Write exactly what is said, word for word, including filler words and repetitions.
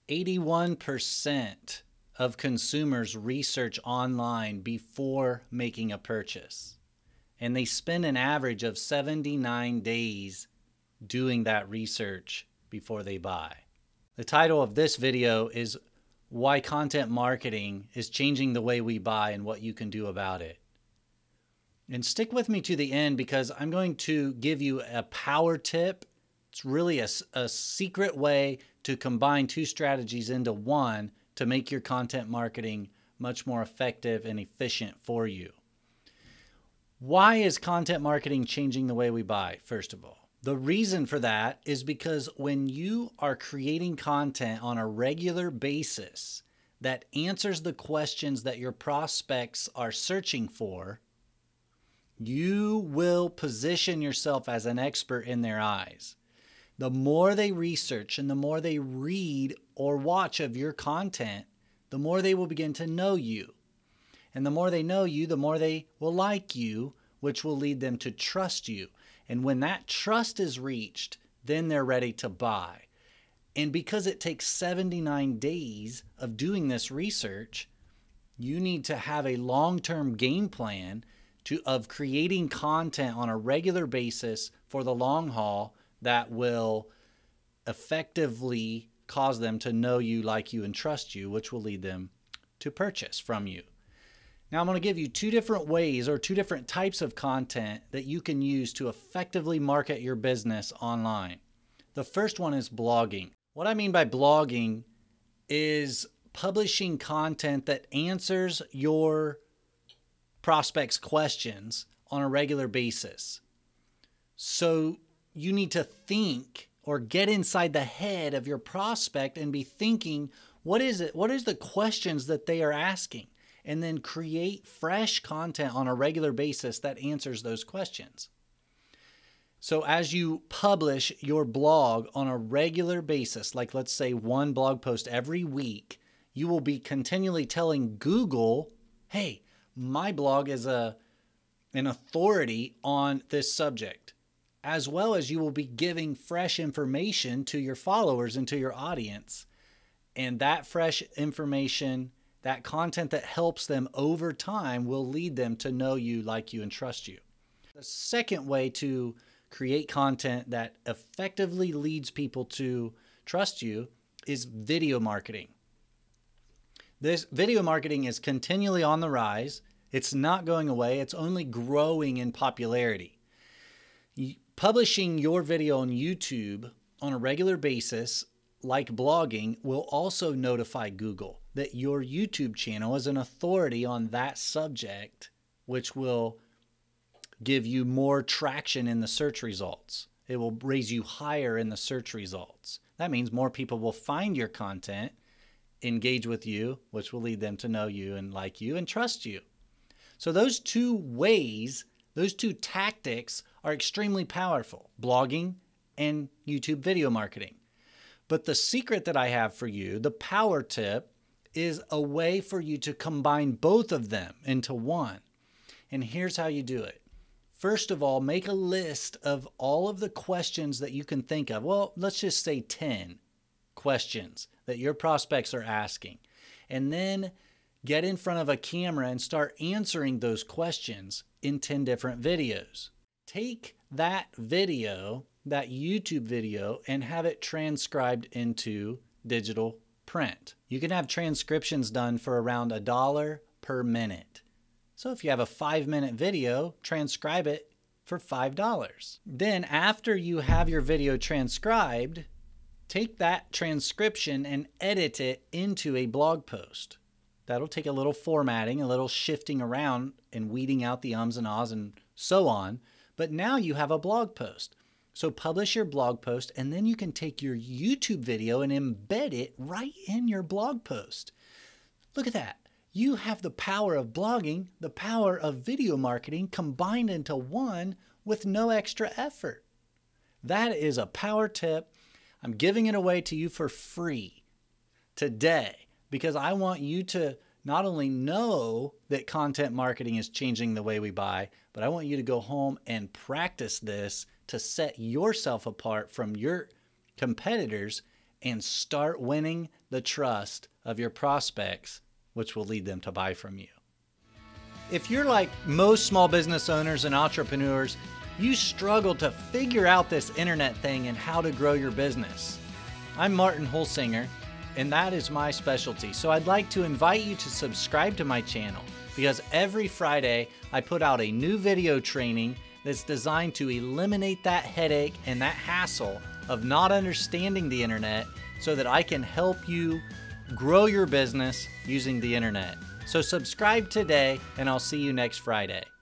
eighty-one percent of consumers research online before making a purchase, and they spend an average of seventy-nine days doing that research before they buy. The title of this video is Why Content Marketing is Changing the Way We Buy and What You Can Do About It. And stick with me to the end because I'm going to give you a power tip. It's really a, a secret way to combine two strategies into one to make your content marketing much more effective and efficient for you. Why is content marketing changing the way we buy, first of all? The reason for that is because when you are creating content on a regular basis that answers the questions that your prospects are searching for, you will position yourself as an expert in their eyes. The more they research and the more they read or watch of your content, the more they will begin to know you. And the more they know you, the more they will like you, which will lead them to trust you. And when that trust is reached, then they're ready to buy. And because it takes seventy-nine days of doing this research, you need to have a long-term game plan to, of creating content on a regular basis for the long haul that will effectively cause them to know you, like you, and trust you, which will lead them to purchase from you. Now, I'm going to give you two different ways or two different types of content that you can use to effectively market your business online. The first one is blogging. What I mean by blogging is publishing content that answers your prospects' questions on a regular basis. So you need to think or get inside the head of your prospect and be thinking, what is it? What is the questions that they are asking? And then create fresh content on a regular basis that answers those questions. So as you publish your blog on a regular basis, like let's say one blog post every week, you will be continually telling Google, hey, my blog is a, an authority on this subject, as well as you will be giving fresh information to your followers and to your audience. And that fresh information, that content that helps them over time will lead them to know you, like you, and trust you. The second way to create content that effectively leads people to trust you is video marketing. This video marketing is continually on the rise. It's not going away. It's only growing in popularity. Publishing your video on YouTube on a regular basis, like blogging, will also notify Google that your YouTube channel is an authority on that subject, which will give you more traction in the search results. It will raise you higher in the search results. That means more people will find your content, engage with you, which will lead them to know you and like you and trust you. So those two ways, those two tactics are extremely powerful, blogging and YouTube video marketing. But the secret that I have for you, the power tip, is a way for you to combine both of them into one. And here's how you do it. First of all, make a list of all of the questions that you can think of. Well, let's just say ten questions that your prospects are asking. And then get in front of a camera and start answering those questions in ten different videos. Take that video, that YouTube video, and have it transcribed into digital print. You can have transcriptions done for around a dollar per minute. So if you have a five minute video, transcribe it for five dollars. Then after you have your video transcribed, take that transcription and edit it into a blog post. That'll take a little formatting, a little shifting around and weeding out the ums and ahs and so on. But now you have a blog post. So publish your blog post, and then you can take your YouTube video and embed it right in your blog post. Look at that. You have the power of blogging, the power of video marketing combined into one with no extra effort. That is a power tip. I'm giving it away to you for free today because I want you to not only know that content marketing is changing the way we buy, but I want you to go home and practice this to set yourself apart from your competitors and start winning the trust of your prospects, which will lead them to buy from you. If you're like most small business owners and entrepreneurs, you struggle to figure out this internet thing and how to grow your business. I'm Martin Holsinger, and that is my specialty. So I'd like to invite you to subscribe to my channel, because every Friday I put out a new video training that's designed to eliminate that headache and that hassle of not understanding the internet so that I can help you grow your business using the internet. So subscribe today, and I'll see you next Friday.